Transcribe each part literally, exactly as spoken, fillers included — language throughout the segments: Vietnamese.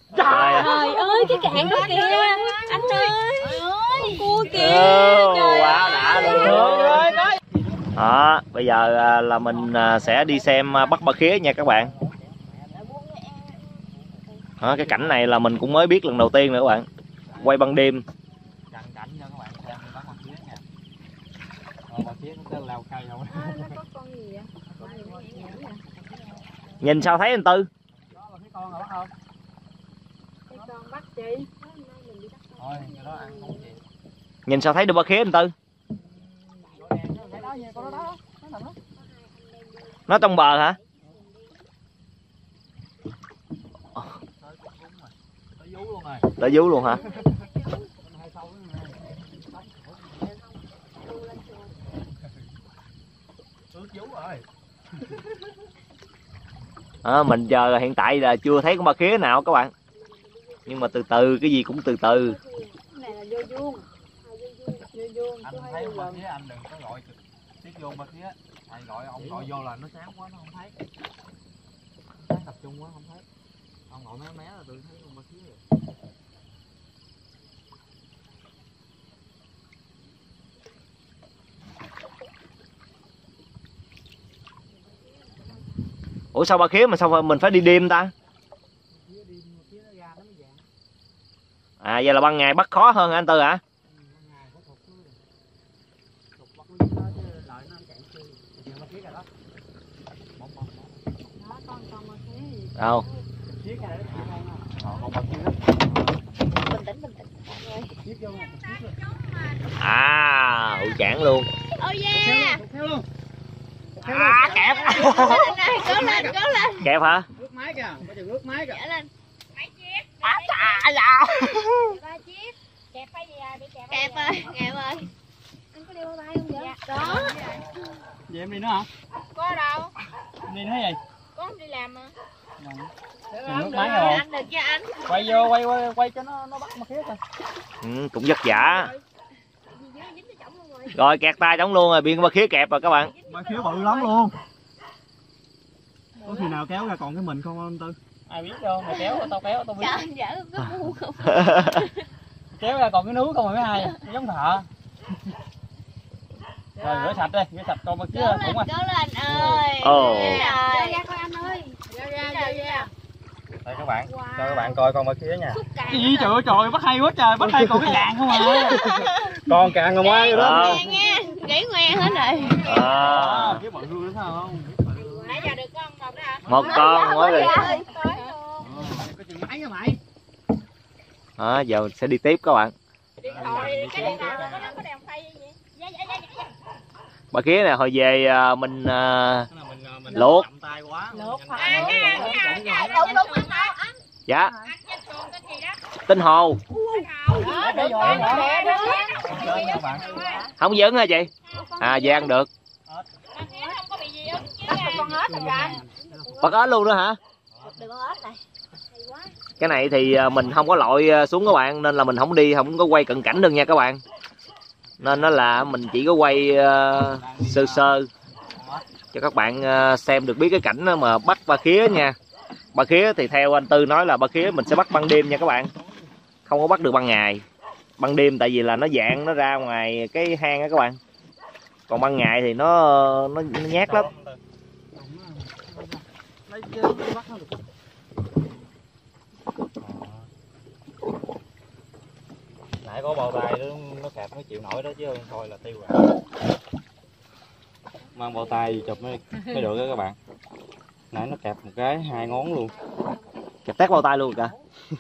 Trời ơi cái cạn đó kìa anh ơi, con cua kìa. Trời quá đã luôn. Đó, bây giờ là mình sẽ đi xem bắt ba khía nha các bạn. Đó, cái cảnh này là mình cũng mới biết lần đầu tiên nữa các bạn. Quay ban đêm. Nhìn sao thấy anh Tư? Nhìn sao thấy được ba khía anh Tư? Nó trong bờ hả? Tới vú luôn hả? À, mình giờ hiện tại là chưa thấy con ba khía nào các bạn, nhưng mà từ từ, cái gì cũng từ từ. Này là vô vuông, vô vuông. Anh thấy con ba khía anh đừng có gọi tiếp vô ba khía, thầy gọi ông gọi vô là nó sáng quá nó không thấy, sáng tập trung quá không thấy, ông gọi mấy mé là tôi thấy con ba khía rồi. Ủa sao ba khía mà sao mình phải đi đêm ta? À vậy là ban ngày bắt khó hơn hả anh Tư hả? Đâu? À, ủi chản luôn. Oh yeah. À, kẹp. Cố lên, cố lên. Kẹp hả? Rước máy kìa, có chừng rước máy kìa. Trở lên. Mấy chiếc. À, chà, dạ. Ba chiếc. Kẹp hay gì à? Bị kẹp. Kẹp ơi, kẹp ơi. Anh có đeo bao tay không vậy? Dạ. Đó. Vậy em đi nữa hả? Có đâu. Em đi nữa gì? Con đi làm mà. Chừng rước máy rồi. Anh được cho anh. Quay vô, quay quay quay cho nó nó bắt ba khía coi. Ừ, cũng vất vả. Rồi kẹt tay trống luôn rồi, biên ba khía kẹp rồi các bạn. Ba khía bự lắm luôn. Có khi nào kéo ra còn cái mình không anh Tư? Ai biết đâu, mày kéo tao kéo tao biết. Trời dở có bu không? Kéo ra còn cái núi không rồi mấy hai, giống thợ. Rồi rửa sạch đi, rửa sạch con ba khía cũng à. Cố lên ơi. Ồ. Ra ra coi anh ơi. Ra ra ra ra. Đây các bạn, wow. Cho các bạn coi con ba khía nha. Cái gì trời ơi trời, bắt hay quá trời, bắt hay còn cái vàng không à. Con càng rồi mấy đó. Nha, gãy ngoe hết rồi. À. Khía bự luôn đó không? Nãy giờ được con một đó hả? Một con mới được. Có chừng máy hả mày? Đó, giờ sẽ đi tiếp các bạn. Điện thoại cái điện thoại có nó có đèn phay gì vậy? Dạ dạ dạ dạ. Ba khía này hồi về mình uh, luộc. Luộc phải. Đúng đúng anh anh. Dạ. Anh trên xuồng tên gì đó? Tinh hồ. Đó, được rồi. Không dấn hả chị? À về ăn được. Không có bị gì đâu chứ. Con ếch rồi anh. Bắt ếch luôn đó hả? Được con ếch này. Hay quá. Cái này thì mình không có lội xuống các bạn, nên là mình không đi, không có quay cận cảnh được nha các bạn. Nên nó là mình chỉ có quay uh, sơ sơ cho các bạn uh, xem được biết cái cảnh mà bắt ba khía nha. Ba khía thì theo anh Tư nói là ba khía mình sẽ bắt ban đêm nha các bạn, không có bắt được ban ngày. Ban đêm tại vì là nó dạng nó ra ngoài cái hang á các bạn, còn ban ngày thì nó nó, nó nhát lắm. Nãy có bao tay đó, nó kẹp nó chịu nổi đó chứ thôi là tiêu rồi. Mang bao tay chụp mới, mới được đó các bạn. Nãy nó kẹp một cái hai ngón luôn. Kẹp tét bao tay luôn cả.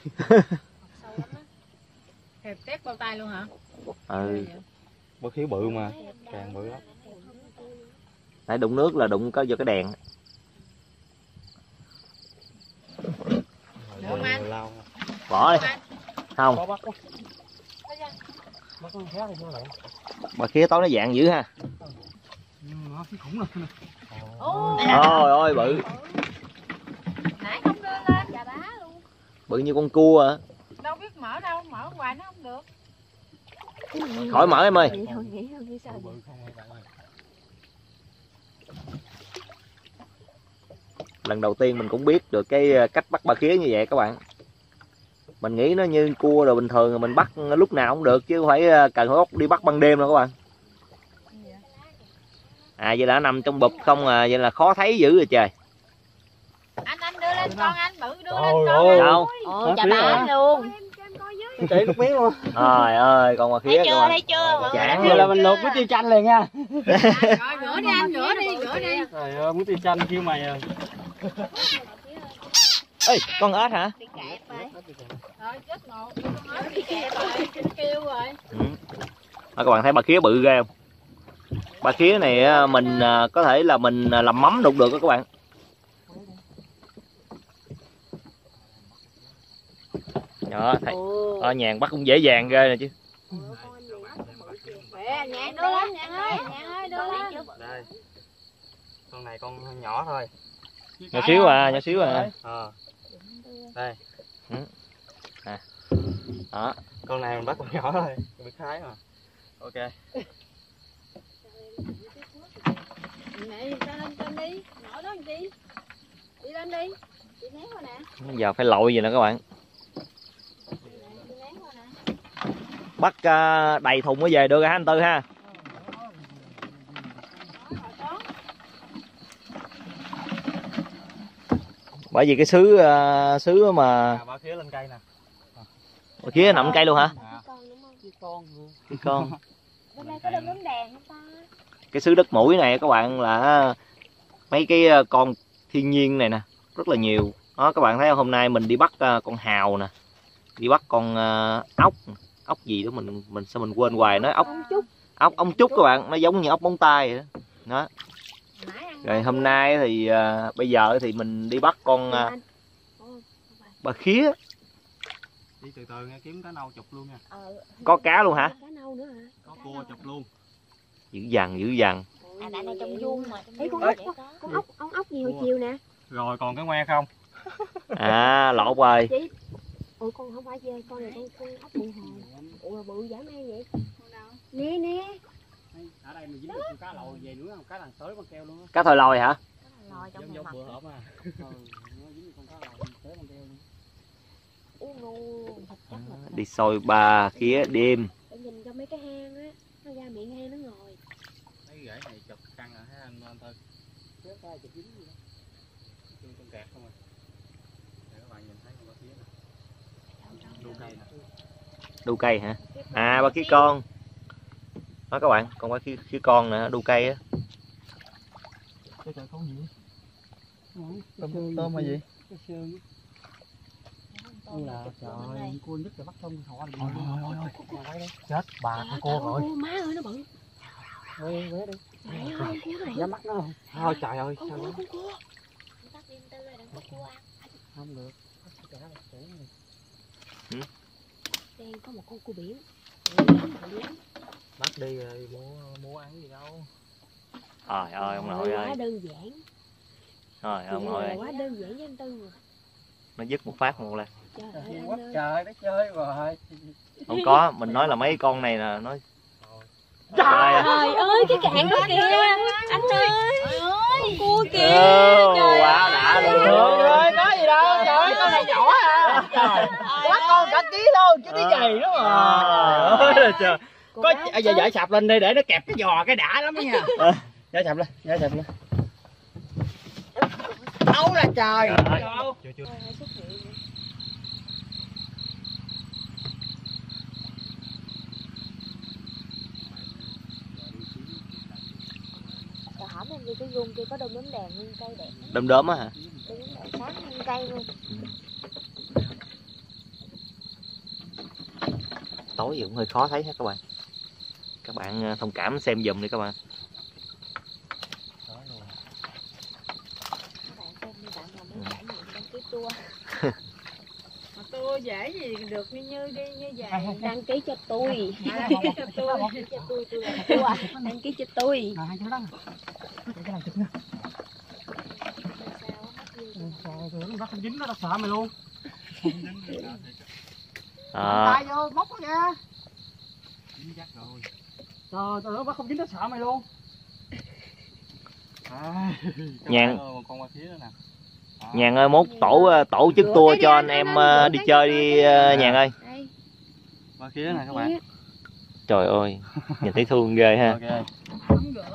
Kẹp tét bao tay luôn hả? Ừ. Bó khía bự mà, càng bự lắm. Nãy đụng nước là đụng có vô cái đèn. Bỏ đi. Không. Ba khía tối nó dạng dữ ha. Ôi ôi bự. Nãy không đưa lên chà bá luôn. Bự như con cua à. Đâu biết mở đâu, mở hoài nó không được. Khỏi mở em ơi. Lần đầu tiên mình cũng biết được cái cách bắt ba khía như vậy các bạn. Mình nghĩ nó như cua rồi bình thường mình bắt lúc nào cũng được chứ không phải cần phải đi bắt ban đêm đâu các bạn. À vậy đã nằm trong bụp không à, vậy là khó thấy dữ rồi trời. Anh anh đưa lên con anh, bự đưa Trời lên con ơi. anh. Đâu? Ồ, chà bá luôn. Chạy nước miếng luôn. Trời ơi, còn mà Thấy khía chưa, các bạn. thấy chưa? Chán Vậy luôn. là mình luộc muối tiêu chanh liền nha. Rồi rửa đi anh, rửa đi, rửa đi. Trời ơi, muối tiêu chanh kêu mày rồi. Ê, con ếch hả? Bị kẹp rồi. Rồi chết một, con ếch bị kẹp rồi, kêu rồi. Ừ. Đó, các bạn thấy ba khía bự ghê không? Ba khía này á, mình à, có thể là mình à, làm mắm đụng được đó các bạn. Đó, thấy ở nhàn bắt cũng dễ dàng ghê nè chứ. Mẹ, nhạn đưa lên, nhạn ơi, nhạn ơi, đưa lên. Đây. Con này con nhỏ thôi. Nhỏ xíu à, nhỏ xíu à. Ờ. Đây. Ừ. À. Đó. Con này mình bắt con nhỏ thôi, mình biết thái mà. Ok. Mẹ ta lên trên đi, nhỏ đó làm chi? Đi lên đi, chị ném qua nè. Giờ phải lội gì nè các bạn. Chị ném qua nè. Bắt uh, đầy thùng mới về được hả anh Tư ha? Bởi vì cái xứ uh, xứ mà À, ba khía lên cây nè. ở kia nằm cây luôn hả? À. Con đúng không? Cái con luôn. Cái con. Bên đây có đơm bướm đèn không ta? Cái xứ đất mũi này các bạn là mấy cái con thiên nhiên này nè, rất là nhiều. Đó các bạn thấy không? Hôm nay mình đi bắt uh, con hào nè, đi bắt con uh, ốc, ốc gì đó mình mình sao mình quên hoài, nói ốc ốc ong trúc các bạn, nó giống như ốc móng tay vậy đó. Đó. Rồi hôm nay thì uh, bây giờ thì mình đi bắt con uh, bà khía. Đi từ từ nghe, kiếm cá nâu chụp luôn nha. Có cá luôn hả? Cá nâu nữa hả? Có cua chụp luôn. Dữ dằn dữ dằn. À, tại này trong vuông mà. Ê, con ốc, con ốc, con ốc gì hồi chiều nè. Rồi còn cái ngoe không? À lộn rồi. Ủa con không phải chơi, con này con, con ốc bự hồi. Ủa bự dã man vậy? Nè nè. Ở đây mình dính được cá lòi về nữa không? Cá làng tới con keo luôn á. Cá thòi lòi hả? Lòi trong Giống bề giống mặt. bữa hổm à. Ừ, nó dính được con cá lòi tới con keo luôn. Ú ngu, thật chắc là Đi soi ba khía đêm. Để nhìn cho mấy cái hang á, nó ra miệng hang nó ngồi. Mấy cái rễ này chụp căng rồi ha anh anh Tư. Chết tay chụp dính gì đó. Chung con kẹt không à. Để các bạn nhìn thấy con ba khía nè. Đu cây nè. Đu cây hả? À ba khía con. Đó các bạn, con ba khía, khía con nè, đu cây á. Cái trời con gì? Tôm tôm hay gì? Cái xương. Ôi là trời, cua nhất là bắt xong họ đi. Thôi thôi thôi. Chết bà con cua rồi. Má ơi nó bự. Quế quế đi. Mẹ ơi cua này. Dám bắt nó không? Thôi trời ơi, Con sao cua, nó con cua. bắt im tư rồi đừng có cua ăn. không được. Đang có một con cua biển. Bắt đi rồi mua mua ăn gì đâu. Trời ơi ông nội ơi. Quá đơn giản. Trời ơi ông nội ơi. Quá đơn giản với anh Tư rồi. Nó dứt một phát một lên. Trời ơi anh Quá ơi. trời nó chơi rồi. Không có, mình nói là mấy con này là nó Trời ơi cái cạn đó kìa. Anh ơi. Con cua kìa. Ồ, Trời quá ơi. đã luôn. Trời ơi, có gì đâu, trời ơi, con này nhỏ à. Trời, quá con cả ký thôi, chứ tí giày nữa mà. Trời ơi, trời. Có giờ giải sạp lên đây để nó kẹp cái giò cái đã lắm đó nha. Giải sạp lên, giải sạp lên. Đâu là trời. Chưa chưa. Rồi hỏi em đi cái vuông kia có đơm bướm đèn nguyên cây đẹp. Đom đóm á hả? Đơm bướm đèn sáng nguyên cây luôn. Tối thì cũng hơi khó thấy ha các bạn. Các bạn thông cảm xem giùm đi các bạn. Các bạn xem đi bạn nào muốn trải nghiệm đăng ký tour. Mà tôi dễ gì được như như đi như vậy. Đăng ký cho tôi. Đăng ký cho tôi. Đăng ký cho tôi, tôi là tour. Đăng ký cho tôi. À, cái đó. Cái này chụp nha. Sao rồi nó không dính nó sợ mày luôn. À, Tay vô móc nó nha. Dính chắc rồi. Trời ơi, nó không dính nó sợ mày luôn. À, Nhàn. con qua phía nữa nè. Nhàn ơi, mốt tổ tổ chức tour cho anh em đi chơi đi Nhàn ơi. Ba khía nè các bạn. Trời ơi, nhìn thấy thương ghê ha. Okay. Không rửa.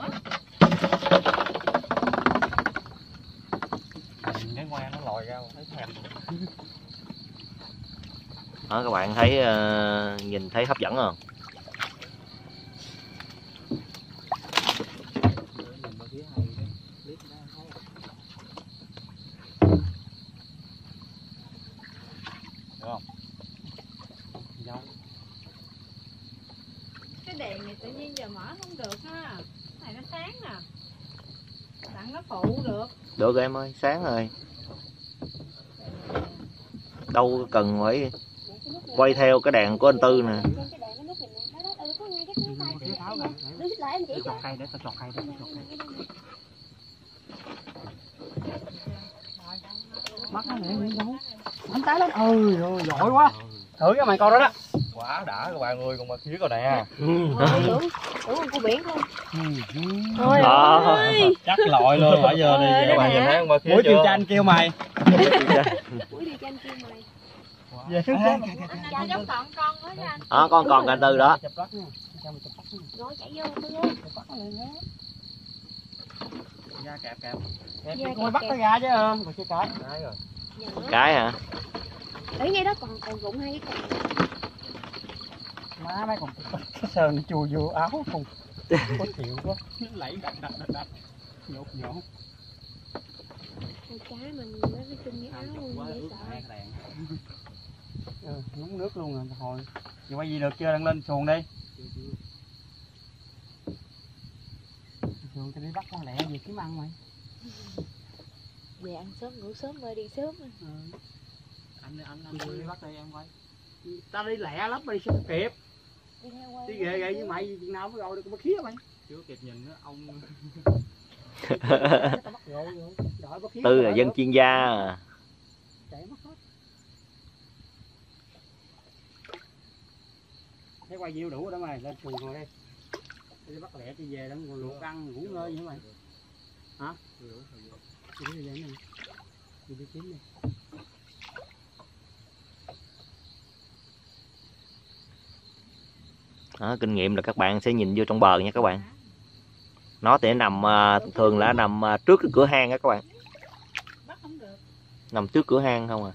Cái ngoan nó lòi ra thấy thèm. Đó, các bạn thấy uh, nhìn thấy hấp dẫn không? Cái đèn này tự nhiên giờ mở không được ha. Cái này nó sáng nè. Tặng nó phụ được. Được rồi em ơi, sáng rồi. Đâu cần phải quay theo cái đèn của anh Tư nè. Mắt nó nè, bắn tay lắm. Ôi ôi, giỏi quá. Thử cái mày coi đó đó. Quá đã các bạn ơi, con ba khía coi nè. Tưởng tưởng con biển không? Trời ơi. Chắc lội luôn bây giờ đi các bạn nhìn thấy con ba khía. Buổi tiêu tranh kêu mày. Buổi tiêu tranh kêu mày. Về trước Anh giống còn con nữa nha anh. Đó, con còn anh Tư đó. Rồi chạy vô Tư ơi. Ra kẹp kẹp. Kẹp bắt nó ra chứ không? Mà chưa cái. Cái rồi. Cái hả? Ở ngay đó còn còn rụng hai cái còn. Má mấy còn cái sờn chùi vô áo cùng. Có chịu quá. Nó lẫy đập đập đập đập. Nhột nhột. Con cá mình nó nó chung với áo luôn dễ sợ. Ừ, nhúng nước luôn rồi hồi. Giờ quay gì được chưa, đăng lên xuồng đi. Xuồng tao đi bắt con lẹ về kiếm ăn mày. Về ăn sớm ngủ sớm rồi đi sớm. Ừ. Anh anh anh đi bắt đây em quay. Ta đi lẹ lắm đi sao kịp. Đi theo quay. Đi ghê ghê với mày chừng nào mới rồi được con khía mày. Chưa kịp nhìn nữa ông. Tư là dân chuyên gia. Chạy mất hết. Thấy quay nhiêu đủ đó mày, lên xuồng ngồi đây. Đi bắt lẹ đi về đó, còn luộc ăn ngủ ngơi vậy mày. Hả? Đi đi vậy nè. Đi đi kiếm đi. Đó, kinh nghiệm là các bạn sẽ nhìn vô trong bờ nha các bạn. Nó thì nằm thường là nằm trước cái cửa hang á các bạn. Nằm trước cửa hang không à.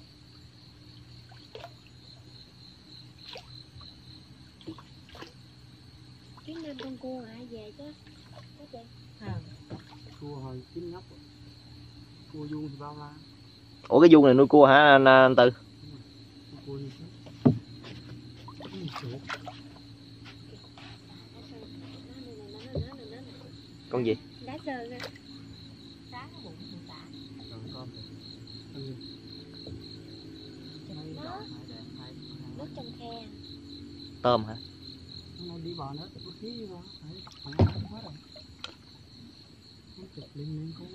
Kiếm năm con cua hả về chứ. Có chị. À. Cua hồi chín nhóc. Cua vuông thì bao la. Ủa cái vuông này nuôi cua hả anh, anh Tư? Cua như thế. Con gì? Đá sơ nè. Đá nó bụng từ tạ. Nước trong khe. Tôm hả? Nó đi bò nữa, có khí gì đâu. Phải không quá rồi. Nó chụp lên lên con.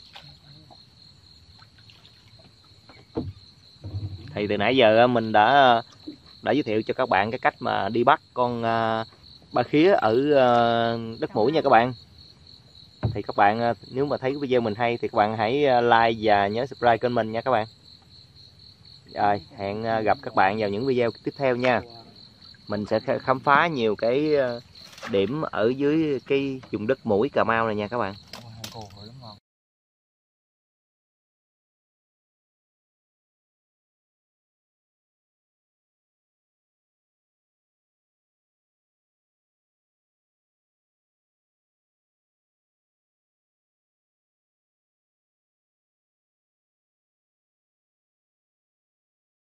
Thì từ nãy giờ mình đã đã giới thiệu cho các bạn cái cách mà đi bắt con ba khía ở đất mũi nha các bạn. Thì các bạn nếu mà thấy video mình hay thì các bạn hãy like và nhớ subscribe kênh mình nha các bạn. Rồi, hẹn gặp các bạn vào những video tiếp theo nha. Mình sẽ khám phá nhiều cái điểm ở dưới cái vùng đất mũi Cà Mau này nha các bạn.